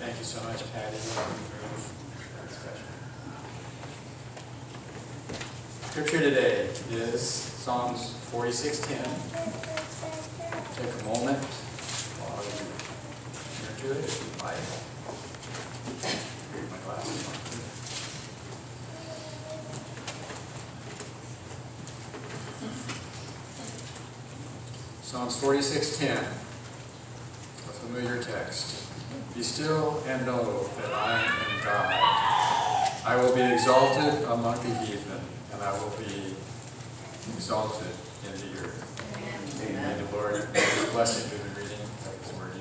Thank you so much, Patty. Scripture today is Psalms 46:10. Take a moment while you turn to it, if you like. Read my glasses on. Psalms 46:10, a familiar text. Be still and know that I am God. I will be exalted among the heathen, and I will be exalted in the earth. Amen. May the Lord bless you through the reading of His word.